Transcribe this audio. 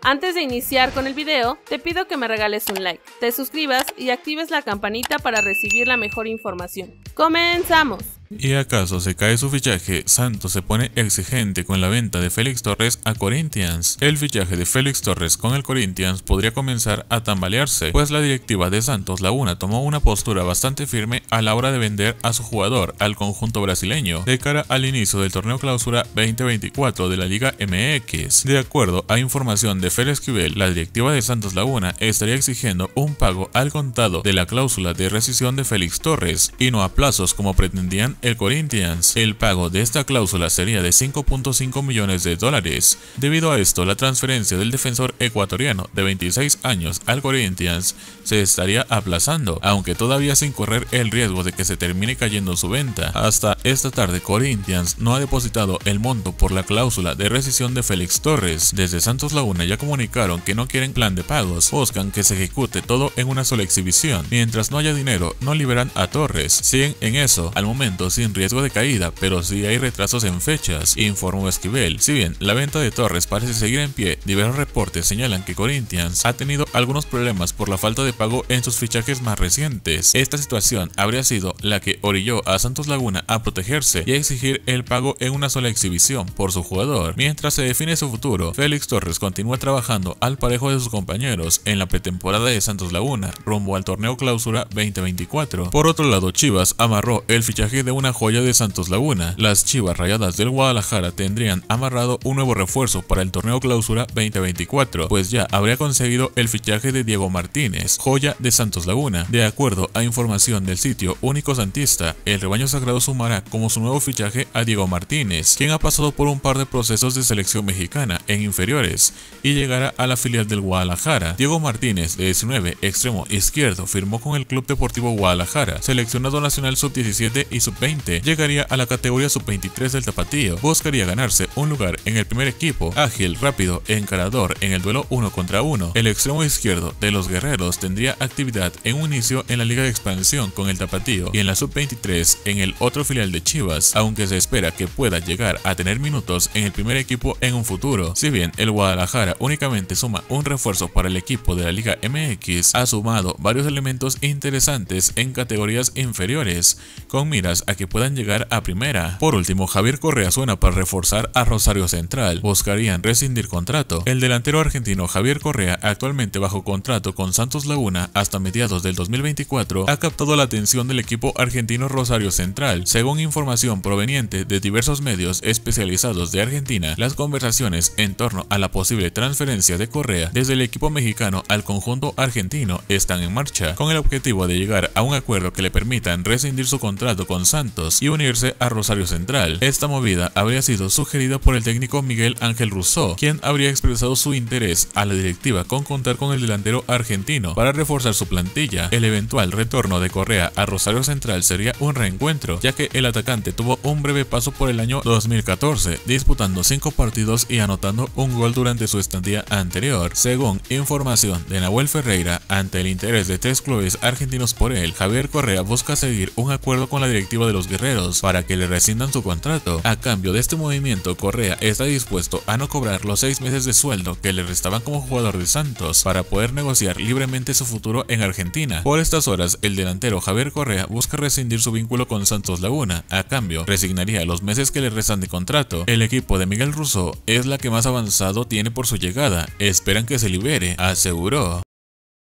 Antes de iniciar con el video, te pido que me regales un like, te suscribas y actives la campanita para recibir la mejor información. ¡Comenzamos! ¿Y acaso se cae su fichaje? Santos se pone exigente con la venta de Félix Torres a Corinthians. El fichaje de Félix Torres con el Corinthians podría comenzar a tambalearse, pues la directiva de Santos Laguna tomó una postura bastante firme a la hora de vender a su jugador al conjunto brasileño de cara al inicio del torneo Clausura 2024 de la Liga MX. De acuerdo a información de Fer Esquivel, la directiva de Santos Laguna estaría exigiendo un pago al contado de la cláusula de rescisión de Félix Torres y no a plazos como pretendían el Corinthians. El pago de esta cláusula sería de 5.5 millones de dólares. Debido a esto, la transferencia del defensor ecuatoriano de 26 años al Corinthians se estaría aplazando, aunque todavía sin correr el riesgo de que se termine cayendo su venta. Hasta esta tarde, Corinthians no ha depositado el monto por la cláusula de rescisión de Félix Torres. Desde Santos Laguna ya comunicaron que no quieren plan de pagos, buscan que se ejecute todo en una sola exhibición. Mientras no haya dinero, no liberan a Torres. Siguen en eso, al momento sin riesgo de caída, pero sí hay retrasos en fechas, informó Esquivel. Si bien la venta de Torres parece seguir en pie, diversos reportes señalan que Corinthians ha tenido algunos problemas por la falta de pago en sus fichajes más recientes. Esta situación habría sido la que orilló a Santos Laguna a protegerse y a exigir el pago en una sola exhibición por su jugador. Mientras se define su futuro, Félix Torres continúa trabajando al parejo de sus compañeros en la pretemporada de Santos Laguna, rumbo al torneo Clausura 2024. Por otro lado, Chivas amarró el fichaje de una joya de Santos Laguna. Las Chivas Rayadas del Guadalajara tendrían amarrado un nuevo refuerzo para el torneo Clausura 2024, pues ya habría conseguido el fichaje de Diego Martínez, joya de Santos Laguna. De acuerdo a información del sitio Único Santista, el rebaño sagrado sumará como su nuevo fichaje a Diego Martínez, quien ha pasado por un par de procesos de selección mexicana en inferiores y llegará a la filial del Guadalajara. Diego Martínez, de 19, extremo izquierdo, firmó con el Club Deportivo Guadalajara, seleccionado nacional sub-17 y sub-20. Llegaría a la categoría sub-23 del Tapatío, buscaría ganarse un lugar en el primer equipo, ágil, rápido, encarador en el duelo 1 contra 1. El extremo izquierdo de los Guerreros tendría actividad en un inicio en la Liga de Expansión con el Tapatío y en la sub-23 en el otro filial de Chivas, aunque se espera que pueda llegar a tener minutos en el primer equipo en un futuro. Si bien el Guadalajara únicamente suma un refuerzo para el equipo de la Liga MX, ha sumado varios elementos interesantes en categorías inferiores, con miras a que puedan llegar a primera. Por último, Javier Correa suena para reforzar a Rosario Central, buscarían rescindir contrato. El delantero argentino Javier Correa, actualmente bajo contrato con Santos Laguna hasta mediados del 2024, ha captado la atención del equipo argentino Rosario Central. Según información proveniente de diversos medios especializados de Argentina, las conversaciones en torno a la posible transferencia de Correa desde el equipo mexicano al conjunto argentino están en marcha, con el objetivo de llegar a un acuerdo que le permitan rescindir su contrato con Santos y unirse a Rosario Central. Esta movida habría sido sugerida por el técnico Miguel Ángel Russo, quien habría expresado su interés a la directiva con contar con el delantero argentino para reforzar su plantilla. El eventual retorno de Correa a Rosario Central sería un reencuentro, ya que el atacante tuvo un breve paso por el año 2014, disputando 5 partidos y anotando un gol durante su estadía anterior. Según información de Nahuel Ferreira, ante el interés de 3 clubes argentinos por él, Javier Correa busca seguir un acuerdo con la directiva de los Guerreros para que le rescindan su contrato. A cambio de este movimiento, Correa está dispuesto a no cobrar los 6 meses de sueldo que le restaban como jugador de Santos para poder negociar libremente su futuro en Argentina. Por estas horas, el delantero Javier Correa busca rescindir su vínculo con Santos Laguna. A cambio, resignaría los meses que le restan de contrato. El equipo de Miguel Russo es la que más avanzado tiene por su llegada. Esperan que se libere, aseguró.